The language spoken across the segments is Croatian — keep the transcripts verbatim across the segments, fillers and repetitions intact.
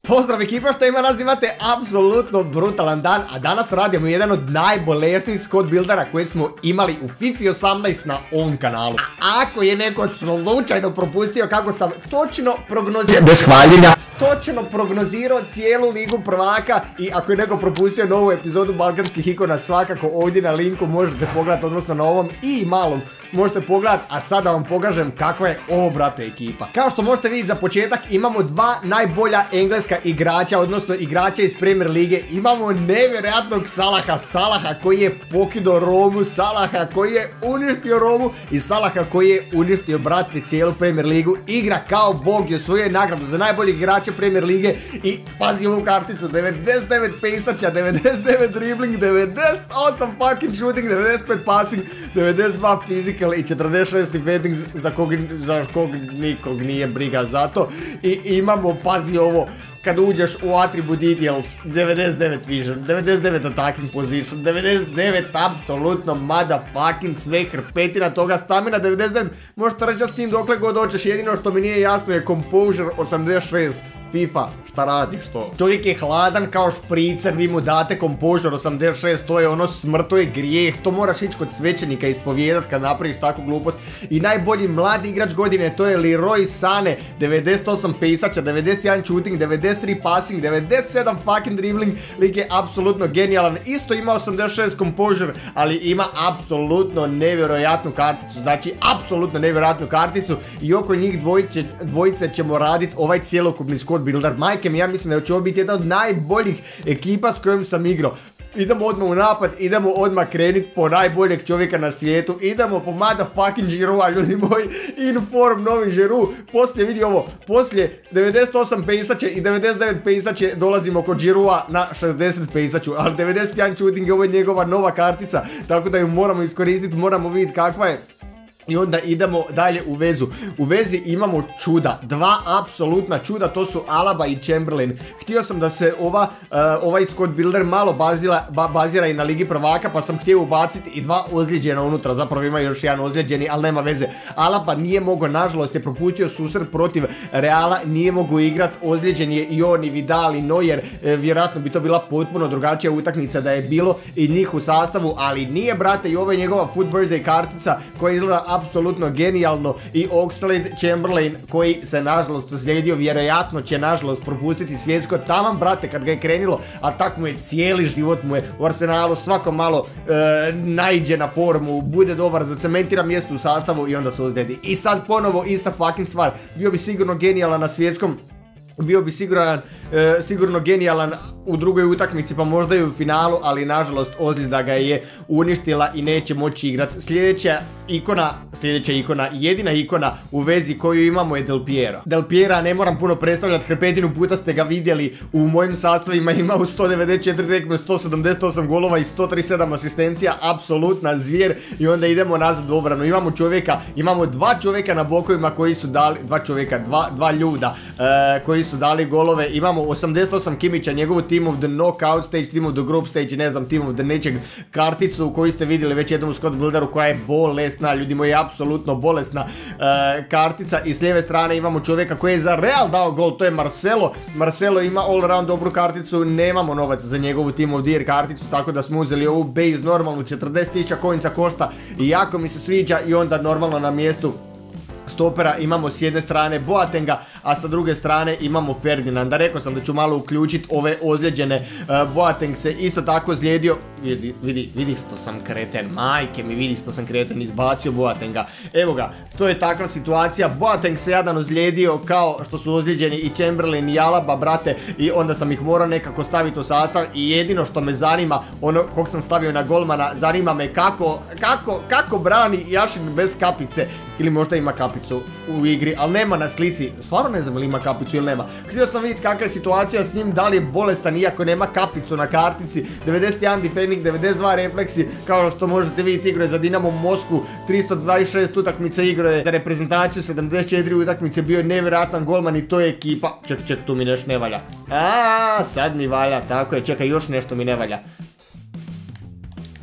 Pozdrav ekipa, što ima nas, imate apsolutno brutalan dan, a danas radimo jedan od najbolesnijih squad buildera koje smo imali u FIFA osamnaest na ovom kanalu. A ako je neko slučajno propustio kako sam točno prognozirao, bez hvaljenja, točno prognozirao cijelu ligu prvaka, i ako je neko propustio novu epizodu Balkanskih ikona, svakako ovdje na linku možete pogledati, odnosno na ovom i malom možete pogledati, a sada vam pokažem kakva je ovo, brate, ekipa. Kao što možete vidjeti, za početak imamo dva najbolja engleska igrača, odnosno igrača iz Premier lige. Imamo nevjerojatnog Salaha, Salaha koji je pokidao Romu, Salaha koji je uništio Romu i Salaha koji je uništio, brate, cijelu Premier ligu. Igra kao bog i osvojio je nagradu za najboljeg igrača Premier lige. I pazi ovu karticu, devedeset devet pejsača, devedeset devet dribbling, devedeset osam fucking shooting, devedeset pet passing, devedeset dva physical i četrdeset šest defending, za kog, za kog nikog nije briga za to. I imamo, pazi ovo, kad uđeš u attribute details, devedeset devet vision, devedeset devet attacking position, devedeset devet apsolutno motherfucking sve, hrpetina toga, stamina devedeset devet, možete reći s tim dokle god hoćeš. Jedino što mi nije jasno je composure osamdeset šest. FIFA, šta radiš to? Čovjek je hladan kao špricer, vi mu date composure osamdeset šest, to je ono smrt, to je grijeh, to moraš ići kod svećenika ispovijedat kad napraviš takvu glupost. I najbolji mladi igrač godine, to je Leroy Sané, devedeset osam pejsača, devedeset jedan shooting, devedeset tri passing, devedeset sedam fucking dribbling, lik je apsolutno genijalan, isto ima osamdeset šest composure, ali ima apsolutno nevjerojatnu karticu, znači apsolutno nevjerojatnu karticu, i oko njih dvojice, dvojice ćemo raditi ovaj cjelokupni squad builder. Majke mi, ja mislim da će ovo biti jedna od najboljih ekipa s kojom sam igrao. Idemo odmah u napad, idemo odmah krenit po najboljeg čovjeka na svijetu, idemo po motherfucking Giroua, ljudi moji, inform novi Giroud. Poslije, vidi ovo, poslije devedeset osam pejsače i devedeset devet pejsače dolazimo kod Giroua na šezdeset pejsaču, ali devedeset jedan shooting je ovo njegova nova kartica, tako da ju moramo iskoristiti, moramo vidjeti kakva je. I onda idemo dalje u vezu. U vezi imamo čuda, dva apsolutna čuda, to su Alaba i Chamberlain. Htio sam da se ova, uh, ovaj squad builder malo bazira, ba, bazira i na ligi prvaka, pa sam htio ubaciti i dva ozlijeđena unutra, zapravo ima još jedan ozlijeđeni, ali nema veze. Alaba nije mogao, nažalost je propustio susret protiv Reala, nije mogao igrat, ozlijeđen je i on i Vidal i Neuer, e, vjerojatno bi to bila potpuno drugačija utakmica da je bilo i njih u sastavu, ali nije, brate, i ovo je njegova Foot Birthday kartica koja izgleda apsolutno genijalno. I Oxlade Chamberlain koji se nažalost slijedio, vjerojatno će nažalost propustiti svjetsko, taman, brate, kad ga je krenilo, a tak mu je cijeli život, mu je u Arsenalu svako malo e, naiđe na formu, bude dobar, zacementira mjesto u sastavu i onda se ozljedi. I sad ponovo ista fucking stvar, bio bi sigurno genijalan na svjetskom, bio bi siguran, e, sigurno genijalan u drugoj utakmici, pa možda i u finalu, ali nažalost ozljeda ga je uništila i neće moći igrati. Sljedeća ikona, sljedeća ikona, jedina ikona u vezi koju imamo je Del Piero. Del Piera ne moram puno predstavljati, hrpetinu puta ste ga vidjeli u mojim sastavima, ima u sto devedeset četiri tekme, sto sedamdeset osam golova i sto trideset sedam asistencija, apsolutna zvijer. I onda idemo nazad u obranu, imamo čovjeka, imamo dva čovjeka na bokovima koji su dali, dva čovjeka, dva, dva ljuda e, koji su dali golove. Imamo osamdeset osam Kimića, njegovu Team of the Knockout Stage, Team of the Group Stage, ne znam, Team of the nečeg karticu koju ste vidjeli već jednom u squad builderu, koja je bolesna, ljudi moji, apsolutno bolesna e, kartica. I s lijeve strane imamo čovjeka koji je za Real dao gol, to je Marcelo. Marcelo ima all around dobru karticu, nemamo novaca za njegovu Team of the Year karticu, tako da smo uzeli ovu base normalnu, četrdeset tisuća coinsa košta i jako mi se sviđa. I onda normalno na mjestu stopera imamo s jedne strane Boatenga, a sa druge strane imamo Ferdinanda. Rekao sam da ću malo uključiti ove ozlijeđene. uh, Boateng se isto tako zlijedio. Vidi, vidi, vidi što sam kreten, majke mi, vidi što sam kreten, izbacio Boatenga. Evo ga, to je takva situacija. Boateng se jadan ozlijedio kao što su ozlijeđeni i Chamberlain i Alaba, brate, i onda sam ih morao nekako staviti u sastav. I jedino što me zanima, ono kog sam stavio na golmana, zanima me kako, kako, kako brani Jašin bez kapice, ili možda ima kapicu u igri, ali nema na slici. Stvarno ne znam ili ima kapicu ili nema. Htio sam vidjeti kakva je situacija s njim, da li je bolestan iako nema kapicu na kartici. devedeset jedan defending, devedeset dva refleksi, kao što možete vidjeti igrao je za Dinamo Mosku, tristo dvadeset šest utakmica igrao je za reprezentaciju, sedamdeset četiri utakmice, bio je nevjerojatan golman i to je ekipa. Ček, ček, tu mi nešto ne valja. A, sad mi valja, tako je, čekaj, još nešto mi ne valja.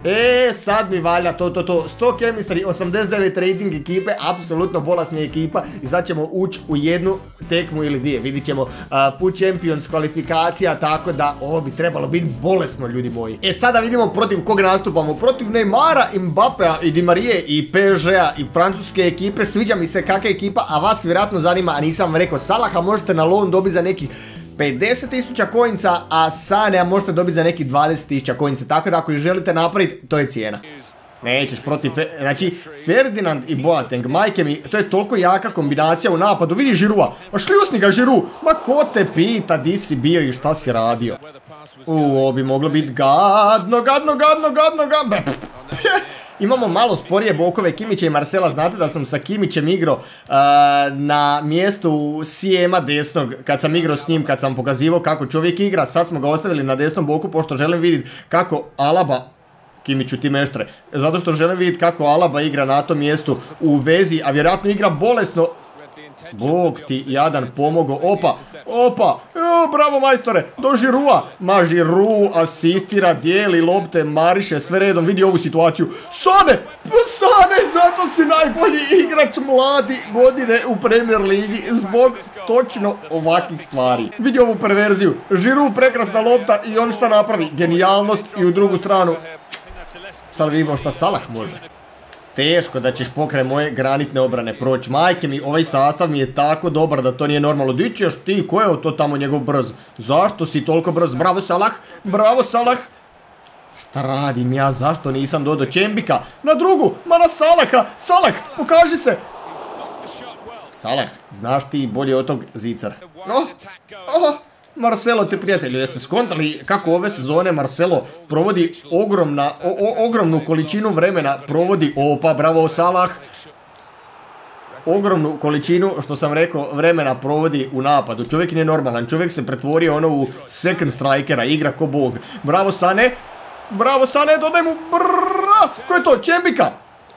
E, sad mi valja to, to, to. sto chemistry, osamdeset devet rating ekipe, apsolutno bolesna ekipa. I sad ćemo ući u jednu tekmu ili dvije. Vidit ćemo uh, Food Champions kvalifikacija, tako da ovo bi trebalo biti bolesno, ljudi moji. E, sada vidimo protiv kog nastupamo. Protiv Neymara, Mbappea i Di Marije i P S G-a i francuske ekipe. Sviđa mi se kakva ekipa, a vas vjerojatno zanima, a nisam vam rekao, Salaha možete na loan dobiti za nekih pedeset tisuća coinca, a Sanea možete dobiti za nekih dvadeset tisuća coinca, tako da ako ih želite napraviti, to je cijena. Nećeš protiv, znači Ferdinand i Boateng, majke mi, to je toliko jaka kombinacija u napadu, vidi Žirua, ma šljusni ga Žiru, ma ko te pita di si bio i šta si radio. Uuu, ovo bi moglo biti gadno, gadno, gadno, gadno, gadno, Imamo malo sporije bokove Kimića i Marcela, znate da sam sa Kimićem igrao uh, na mjestu C M-a desnog, kad sam igrao s njim, kad sam pokazivao kako čovjek igra, sad smo ga ostavili na desnom boku, pošto želim vidjeti kako Alaba, Kimiću ti meštre, zato što želim vidjeti kako Alaba igra na tom mjestu u vezi, a vjerojatno igra bolesno. Bog ti jadan pomogo, opa, opa, o, bravo majstore, do Žirua, ma Žiru asistira, dijeli lopte, mariše sve redom, vidi ovu situaciju, Sane, Sane, zato si najbolji igrač mladi godine u Premier Ligi, zbog točno ovakvih stvari. Vidi ovu perverziju, Žiru prekrasna lopta i on šta napravi, genijalnost i u drugu stranu, sad vidimo šta Salah može. Teško da ćeš pokraj moje granitne obrane proći. Majke mi, ovaj sastav mi je tako dobar da to nije normalno. Di ćeš ti? Ko je to tamo njegov brz? Zašto si toliko brz? Bravo Salah! Bravo Salah! Šta radim ja? Zašto nisam dodao Čembika? Na drugu! Ma na Salaha! Salah! Pokaži se! Salah, znaš ti bolje od tog zicara. Oh! Oh! Marcelo, ti prijatelju, jeste skontali kako ove sezone Marcelo provodi ogromna, o, o, ogromnu količinu vremena, provodi, opa, bravo Salah, ogromnu količinu, što sam rekao, vremena provodi u napadu. Čovjek nije normalan, čovjek se pretvorio ono u second strikera, igra ko bog. Bravo Sane, bravo Sane, dodaj mu, brrrra, ko je to, Čembika?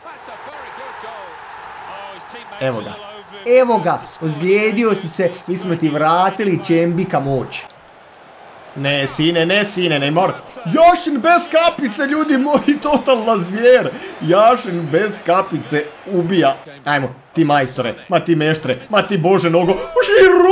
Evo ga. Evo ga, ozlijedio si se, mi smo ti vratili Čembika moć. Ne sine, ne sine, Neymar. Jašin bez kapice, ljudi moji, totalna zvijer. Jašin bez kapice ubija. Ajmo, ti majstore, ma ti meštre, ma ti bože nogo. Žiru!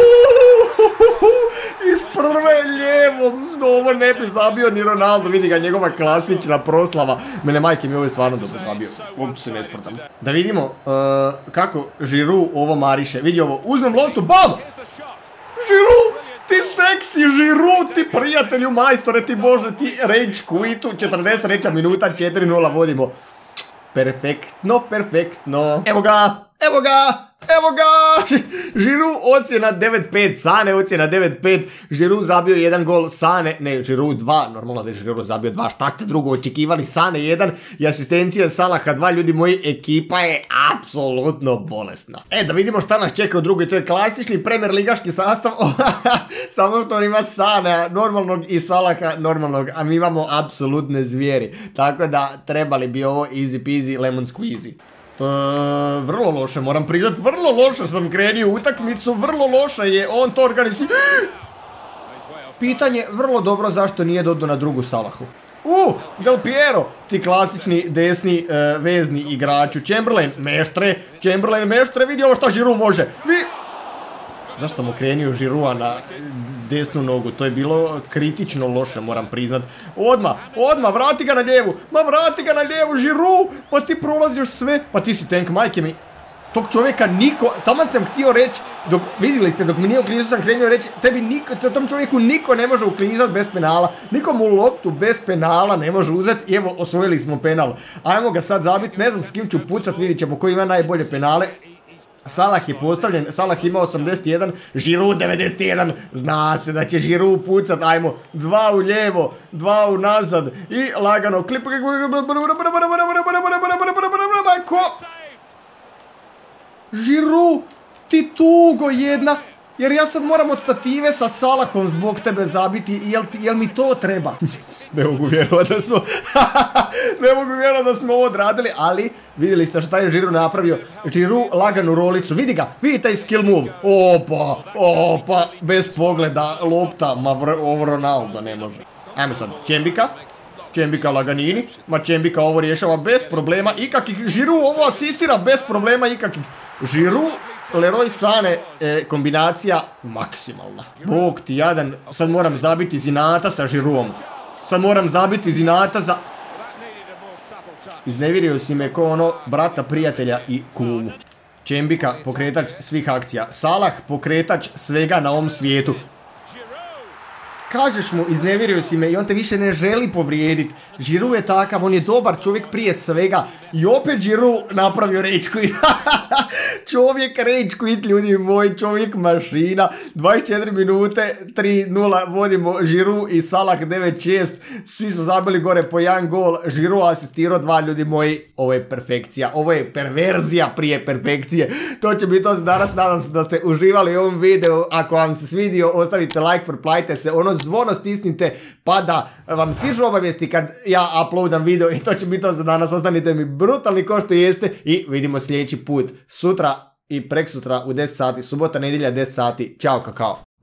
Iz prve lijevo, ovo ne bi zabio ni Ronaldo, vidi ga njegova klasična proslava. Mene majke mi ovo je stvarno dobro zabio, uopće se ne sportam. Da vidimo uh, kako Žiru ovo mariše, vidi ovo, uzmem loptu, bam! Žiru, ti seksi Žiru, ti prijatelju majstore, ti bože, ti rage quittu, četrdeset treća minuta, četiri nula vodimo. Perfektno, perfektno. Evo ga, evo ga! Evo ga! Žiru ocjena devet pet, Sane ocjena devet pet, Žiru zabio jedan gol, Sane, ne, Žiru dva, normalno da je Žiru zabio dva, šta ste drugo očekivali, Sane jedan i asistencija Salaha dva, ljudi moji, ekipa je apsolutno bolesna. E, da vidimo šta nas čeka u drugoj, to je klasični Premier ligaški sastav, samo što on ima Sane normalnog i Salaha normalnog, a mi imamo apsolutne zvijeri, tako da trebali bi ovo easy peasy lemon squeezy. Uh, vrlo loše, moram priznat, vrlo loše sam krenio utakmicu, vrlo loše je on to organizio. Pitanje, vrlo dobro zašto nije dodao na drugu Salahu. Uh, Del Piero, ti klasični desni uh, vezni igraču. Chamberlain, meštre, Chamberlain, meštre, vidi ovo šta Žiru može. Vi... Zašto sam okrenio Žirua na desnu nogu, to je bilo kritično loše, moram priznat. Odmah, odmah, vrati ga na lijevu, ma vrati ga na lijevu, Žiru, pa ti prolaziš sve, pa ti si tank, majke mi. Tog čovjeka niko, taman sam htio reći, dok, vidjeli ste, dok mi nije uklizao sam krenio reći, tebi niko, tom čovjeku niko ne može uklizati bez penala, nikom u loptu bez penala ne može uzeti i evo, osvojili smo penal. Ajmo ga sad zabiti, ne znam s kim ću pucat, vidit ćemo ko ima najbolje penale. Salah je postavljen, Salah ima osamdeset jedan, Žiru devedeset jedan, zna se da će Žiru pucat, ajmo, dva u lijevo, dva u nazad i lagano klip, ko? Žiru, ti tugo jedna, jer ja sad moram od stative sa Salahom zbog tebe zabiti, jel, jel mi to treba? Ne mogu vjerovati da smo, ne mogu vjerovati da smo ovo odradili, ali vidjeli ste šta je Žiru napravio. Žiru laganu rolicu, vidi ga, vidi taj skill move. Opa, opa, bez pogleda, lopta, ma ovo Ronaldo ne može. Ajmo sad, Čembika, Čembika laganini, ma Čembika ovo rješava bez problema ikakvih, Giroud ovo asistira bez problema ikakvih, Giroud, Leroy Sané, e, kombinacija maksimalna. Bog ti jadan, sad moram zabiti iz inata sa Giroudom, sad moram zabiti iz inata za... Iznevirio si me ko ono brata, prijatelja i kumu. Čembika, pokretač svih akcija, Salah, pokretač svega na ovom svijetu. Kažeš mu, iznevirio si me i on te više ne želi povrijedit. Giroud je takav, on je dobar čovjek prije svega. I opet Giroud napravio rage quit. Čovjek rage quit, ljudi moji, čovjek mašina. dvadeset četiri minute, tri nula vodimo, Giroud i Salah devet šest. Svi su zabili gore po jedan gol. Giroud asistirao dva, ljudi moji. Ovo je perfekcija, ovo je perverzija prije perfekcije. To će biti to za danas, nadam se da ste uživali u ovom videu. Ako vam se svidio, ostavite like, pretplatite se, ono zvono stisnite pa da vam stižu obavijesti kad ja uploadam video i to će biti to za danas. Ostanite mi brutalni ko što jeste i vidimo sljedeći put sutra i preksutra u deset sati, subota, nedjelja deset sati. Ćao kakao.